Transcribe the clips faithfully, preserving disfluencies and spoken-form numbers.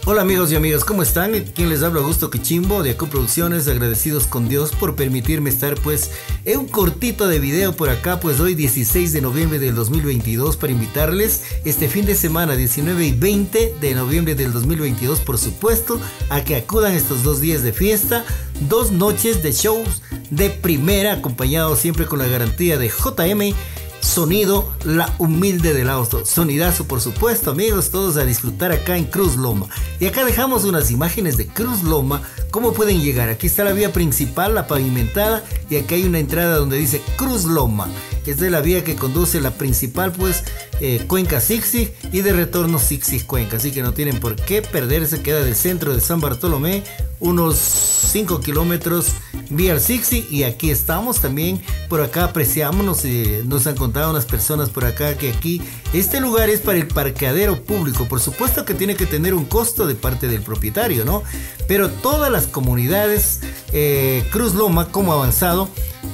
Hola amigos y amigas, ¿cómo están? Quien les habla, Augusto Quichimbo de Acu Producciones, agradecidos con Dios por permitirme estar pues en un cortito de video por acá, pues hoy dieciséis de noviembre del dos mil veintidós, para invitarles este fin de semana diecinueve y veinte de noviembre del dos mil veintidós, por supuesto, a que acudan estos dos días de fiesta, dos noches de shows de primera, acompañado siempre con la garantía de J M Sonido, la humilde del auto. Sonidazo, por supuesto, amigos, todos a disfrutar acá en Cruz Loma. Y acá dejamos unas imágenes de Cruz Loma, cómo pueden llegar. Aquí está la vía principal, la pavimentada, y aquí hay una entrada donde dice Cruz Loma. Esta es la vía que conduce la principal, pues, eh, Cuenca-Zig-Zig, y de retorno Zig-Zig-Cuenca. Así que no tienen por qué perderse, queda del centro de San Bartolomé, unos cinco kilómetros vía al Zig-Zig, y aquí estamos también. Por acá apreciámonos, y nos han contado unas personas por acá que aquí este lugar es para el parqueadero público. Por supuesto que tiene que tener un costo de parte del propietario, ¿no? Pero todas las comunidades, eh, Cruz Loma, cómo ha avanzado,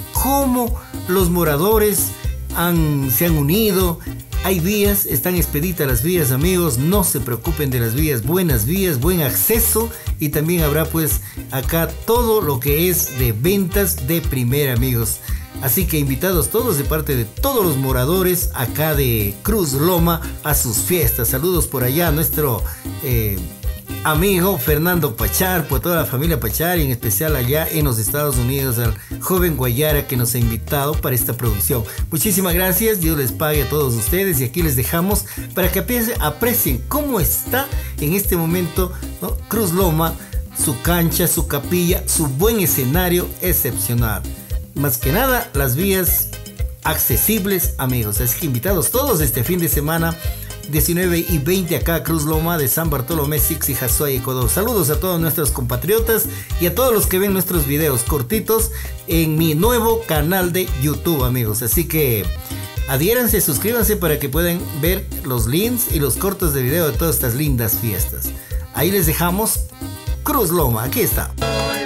cómo los moradores han, se han unido. Hay vías, están expeditas las vías, amigos, no se preocupen de las vías, buenas vías, buen acceso, y también habrá pues acá todo lo que es de ventas de primera, amigos. Así que invitados todos de parte de todos los moradores acá de Cruz Loma a sus fiestas. Saludos por allá a nuestro eh, amigo Fernando Pachar, por toda la familia Pachar, y en especial allá en los Estados Unidos al joven Guayara que nos ha invitado para esta producción. Muchísimas gracias, Dios les pague a todos ustedes, y aquí les dejamos para que aprecien cómo está en este momento, ¿no?, Cruz Loma, su cancha, su capilla, su buen escenario excepcional. Más que nada, las vías accesibles, amigos. Así que invitados todos este fin de semana diecinueve y veinte acá a Cruz Loma de San Bartolomé, Zig-Zig, Azuay, Ecuador. Saludos a todos nuestros compatriotas y a todos los que ven nuestros videos cortitos en mi nuevo canal de YouTube, amigos. Así que adhiéranse, suscríbanse para que puedan ver los links y los cortos de video de todas estas lindas fiestas. Ahí les dejamos Cruz Loma, aquí está.